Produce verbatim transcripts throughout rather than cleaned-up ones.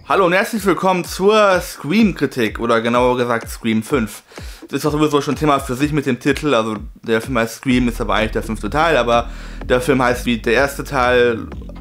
Hallo und herzlich willkommen zur Scream-Kritik, oder genauer gesagt Scream fünf. Das ist doch sowieso schon Thema für sich mit dem Titel, also der Film heißt Scream, ist aber eigentlich der fünfte Teil, aber der Film heißt wie der erste Teil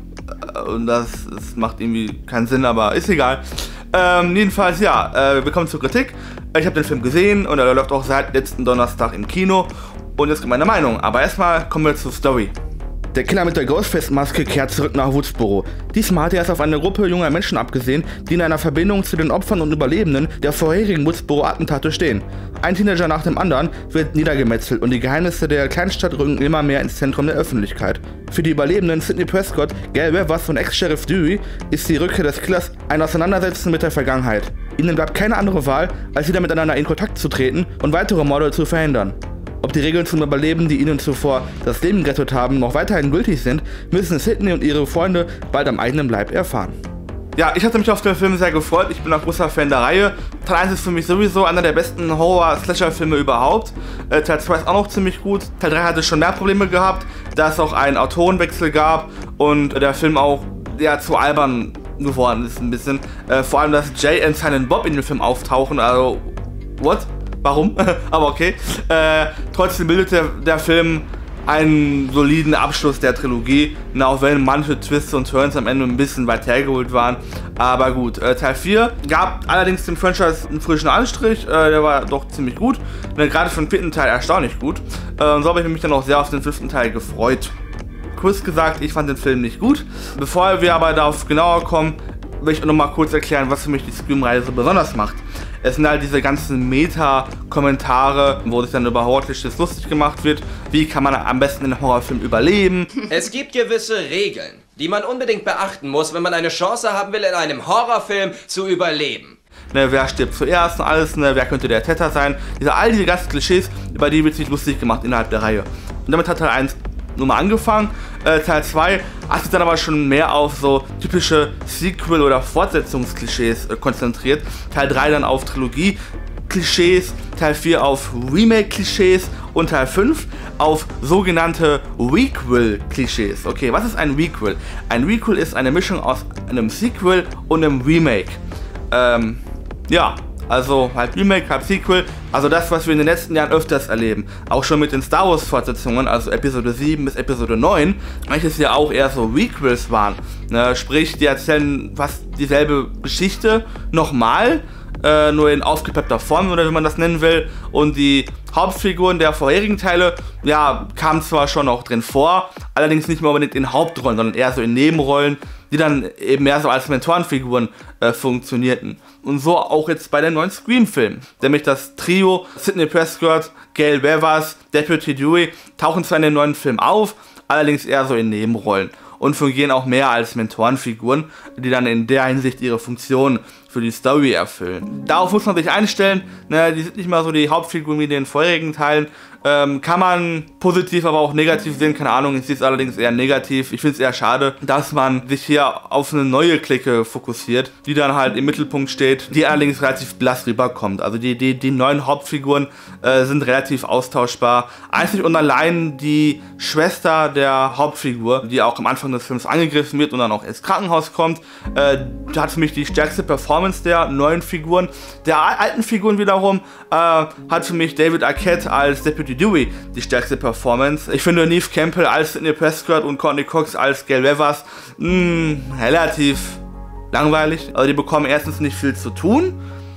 und das, das macht irgendwie keinen Sinn, aber ist egal. Ähm, jedenfalls, ja, äh, wir kommen zur Kritik. Ich habe den Film gesehen und er läuft auch seit letzten Donnerstag im Kino und jetzt meine Meinung, aber erstmal kommen wir zur Story. Der Killer mit der Ghostface-Maske kehrt zurück nach Woodsboro. Diesmal hat er es auf eine Gruppe junger Menschen abgesehen, die in einer Verbindung zu den Opfern und Überlebenden der vorherigen Woodsboro-Attentate stehen. Ein Teenager nach dem anderen wird niedergemetzelt und die Geheimnisse der Kleinstadt rücken immer mehr ins Zentrum der Öffentlichkeit. Für die Überlebenden Sidney Prescott, Gail Weathers und Ex-Sheriff Dewey ist die Rückkehr des Killers ein Auseinandersetzen mit der Vergangenheit. Ihnen bleibt keine andere Wahl, als wieder miteinander in Kontakt zu treten und weitere Morde zu verhindern. Ob die Regeln zum Überleben, die ihnen zuvor das Leben gerettet haben, noch weiterhin gültig sind, müssen Sidney und ihre Freunde bald am eigenen Leib erfahren. Ja, ich hatte mich auf den Film sehr gefreut, ich bin auch großer Fan der Reihe. Teil eins ist für mich sowieso einer der besten Horror-Slasher-Filme überhaupt. Äh, Teil zwei ist auch noch ziemlich gut. Teil drei hatte schon mehr Probleme gehabt, da es auch einen Autorenwechsel gab und der Film auch ja, zu albern geworden ist ein bisschen. Äh, vor allem, dass Jay und Silent Bob in dem Film auftauchen, also what? Warum? Aber okay. Äh, trotzdem bildet der, der Film einen soliden Abschluss der Trilogie, auch wenn manche Twists und Turns am Ende ein bisschen weit hergeholt waren. Aber gut, äh, Teil vier gab allerdings dem Franchise einen frischen Anstrich, äh, der war doch ziemlich gut, äh, gerade für den vierten Teil erstaunlich gut. Äh, und so habe ich mich dann auch sehr auf den fünften Teil gefreut. Kurz gesagt, ich fand den Film nicht gut. Bevor wir aber darauf genauer kommen, will ich noch mal kurz erklären, was für mich die Scream-Reihe so besonders macht. Es sind halt diese ganzen Meta-Kommentare, wo sich dann über Horror-Klischees lustig gemacht wird. Wie kann man am besten in einem Horrorfilm überleben? Es gibt gewisse Regeln, die man unbedingt beachten muss, wenn man eine Chance haben will, in einem Horrorfilm zu überleben. Ne, wer stirbt zuerst und alles, ne, wer könnte der Täter sein? Diese, all diese ganzen Klischees, über die wird sich lustig gemacht innerhalb der Reihe. Und damit hat Teil eins nur mal angefangen. Äh, Teil zwei hat sich dann aber schon mehr auf so typische Sequel- oder Fortsetzungsklischees äh, konzentriert. Teil drei dann auf Trilogie-Klischees, Teil vier auf Remake-Klischees und Teil fünf auf sogenannte Requel-Klischees. Okay, was ist ein Requel? Ein Requel ist eine Mischung aus einem Sequel und einem Remake. Ähm, ja. Also halb Remake, halb Sequel, also das, was wir in den letzten Jahren öfters erleben. Auch schon mit den Star Wars Fortsetzungen, also Episode sieben bis Episode neun, welches ja auch eher so Requels waren. Ne? Sprich, die erzählen fast dieselbe Geschichte nochmal, äh, nur in aufgepeppter Form, oder wie man das nennen will. Und die Hauptfiguren der vorherigen Teile, ja, kamen zwar schon auch drin vor, allerdings nicht mehr unbedingt in Hauptrollen, sondern eher so in Nebenrollen, die dann eben mehr so als Mentorenfiguren äh, funktionierten. Und so auch jetzt bei den neuen Scream-Filmen. Nämlich das Trio Sidney Prescott, Gail Weathers, Deputy Dewey tauchen zwar in den neuen Film auf, allerdings eher so in Nebenrollen und fungieren auch mehr als Mentorenfiguren, die dann in der Hinsicht ihre Funktion für die Story erfüllen. Darauf muss man sich einstellen, ne, die sind nicht mal so die Hauptfiguren wie in den vorherigen Teilen. Ähm, kann man positiv, aber auch negativ sehen, keine Ahnung, ich sehe es allerdings eher negativ. Ich finde es eher schade, dass man sich hier auf eine neue Clique fokussiert, die dann halt im Mittelpunkt steht, die allerdings relativ blass rüberkommt. Also die, die, die neuen Hauptfiguren äh, sind relativ austauschbar. Einzig und allein die Schwester der Hauptfigur, die auch am Anfang des Films angegriffen wird und dann auch ins Krankenhaus kommt, äh, hat für mich die stärkste Performance der neuen Figuren. Der alten Figuren wiederum äh, hat für mich David Arquette als Deputy Dewey die stärkste Performance. Ich finde Neve Campbell als Sidney Prescott und Courtney Cox als Gail Weathers mh, relativ langweilig. Also die bekommen erstens nicht viel zu tun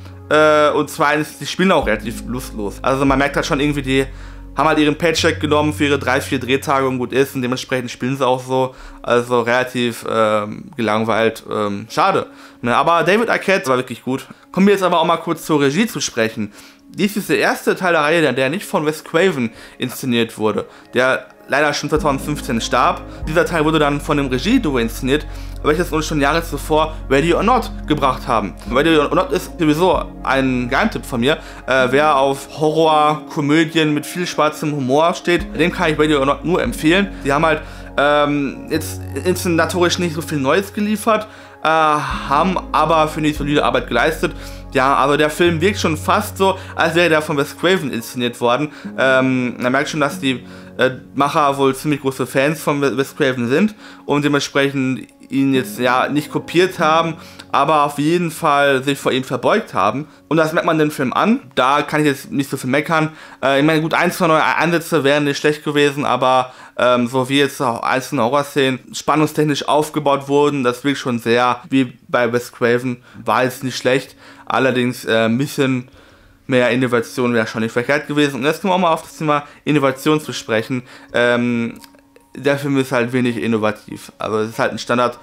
äh, und zweitens, die spielen auch relativ lustlos. Also man merkt halt schon irgendwie, die haben halt ihren Paycheck genommen für ihre drei, vier Drehtage und gut ist und dementsprechend spielen sie auch so, also relativ ähm, gelangweilt, ähm, schade. Ne, aber David Arquette war wirklich gut. Kommen wir jetzt aber auch mal kurz zur Regie zu sprechen. Dies ist der erste Teil der Reihe, der nicht von Wes Craven inszeniert wurde, der leider schon zweitausendfünfzehn starb. Dieser Teil wurde dann von dem Regie-Duo inszeniert, welches uns schon Jahre zuvor Ready or Not gebracht haben. Ready or Not ist sowieso ein Geheimtipp von mir. Äh, wer auf Horror-Komödien mit viel schwarzem Humor steht, dem kann ich Ready or Not nur empfehlen. Die haben halt ähm, jetzt inszenatorisch nicht so viel Neues geliefert, äh, haben aber, finde ich, solide Arbeit geleistet. Ja, also der Film wirkt schon fast so, als wäre der von Wes Craven inszeniert worden. Ähm, man merkt schon, dass die äh, Macher wohl ziemlich große Fans von Wes Craven sind und dementsprechend ihn jetzt ja nicht kopiert haben, aber auf jeden Fall sich vor ihm verbeugt haben. Und das merkt man den Film an. Da kann ich jetzt nicht so viel meckern. Äh, ich meine, gut, ein, zwei neue Ansätze wären nicht schlecht gewesen, aber ähm, so wie jetzt auch einzelne Horrorszenen spannungstechnisch aufgebaut wurden, das wirkt schon sehr wie bei Wes Craven, war jetzt nicht schlecht. Allerdings äh, ein bisschen mehr Innovation wäre schon nicht verkehrt gewesen. Und jetzt kommen wir auch mal auf das Thema Innovation zu sprechen. Ähm, der Film ist halt wenig innovativ. Also es ist halt ein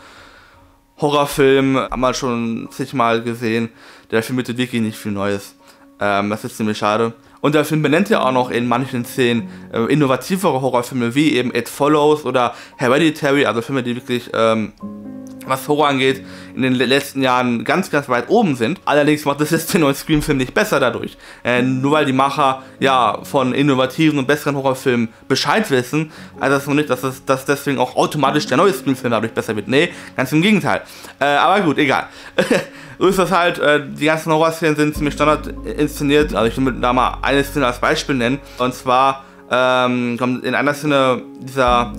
Standard-Horrorfilm, haben wir schon zigmal gesehen. Der Film bietet wirklich nicht viel Neues. Ähm, das ist ziemlich schade. Und der Film benennt ja auch noch in manchen Szenen äh, innovativere Horrorfilme, wie eben It Follows oder Hereditary, also Filme, die wirklich ähm, was Horror angeht, in den letzten Jahren ganz, ganz weit oben sind. Allerdings macht das jetzt den neuen Scream-Film nicht besser dadurch. Äh, nur weil die Macher ja von innovativen und besseren Horrorfilmen Bescheid wissen, also das noch nicht, dass, das, dass deswegen auch automatisch der neue Scream-Film dadurch besser wird. Nee, ganz im Gegenteil. Äh, aber gut, egal. So ist das halt, äh, die ganzen Horror-Szenen sind ziemlich standard inszeniert. Also ich will da mal eine Szene als Beispiel nennen. Und zwar ähm, kommt in einer Szene dieser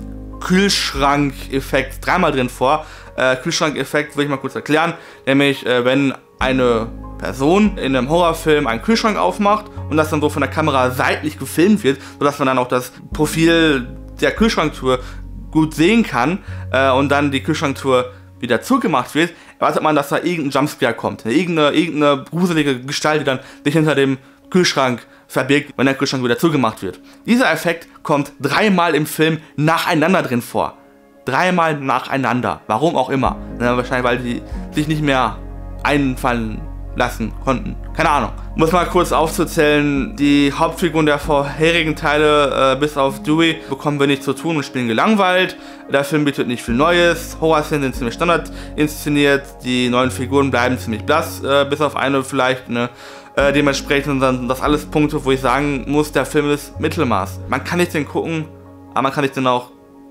Kühlschrank-Effekt dreimal drin vor. Äh, Kühlschrank-Effekt will ich mal kurz erklären, nämlich äh, wenn eine Person in einem Horrorfilm einen Kühlschrank aufmacht und das dann so von der Kamera seitlich gefilmt wird, sodass man dann auch das Profil der Kühlschranktür gut sehen kann äh, und dann die Kühlschranktür wieder zugemacht wird, erwartet man, dass da irgendein Jumpscare kommt, irgendeine, irgendeine gruselige Gestalt, die dann sich hinter dem Kühlschrank verbirgt, wenn der Kühlschrank wieder zugemacht wird. Dieser Effekt kommt dreimal im Film nacheinander drin vor. Dreimal nacheinander. Warum auch immer. Ja, wahrscheinlich, weil die sich nicht mehr einfallen lassen konnten. Keine Ahnung. Um es mal kurz aufzuzählen, die Hauptfiguren der vorherigen Teile, äh, bis auf Dewey, bekommen wenig zu tun und spielen gelangweilt. Der Film bietet nicht viel Neues. Horrorszenen sind ziemlich standard inszeniert. Die neuen Figuren bleiben ziemlich blass, äh, bis auf eine vielleicht, ne. Äh, dementsprechend sind das alles Punkte, wo ich sagen muss, der Film ist Mittelmaß. Man kann nicht den gucken, aber man kann nicht den auch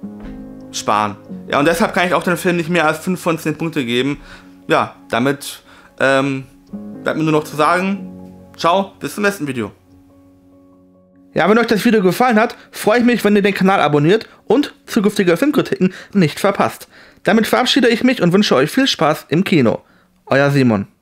sparen. Ja, und deshalb kann ich auch den Film nicht mehr als fünf von zehn Punkte geben. Ja, damit ähm, bleibt mir nur noch zu sagen, ciao, bis zum nächsten Video. Ja, wenn euch das Video gefallen hat, freue ich mich, wenn ihr den Kanal abonniert und zukünftige Filmkritiken nicht verpasst. Damit verabschiede ich mich und wünsche euch viel Spaß im Kino. Euer Simon.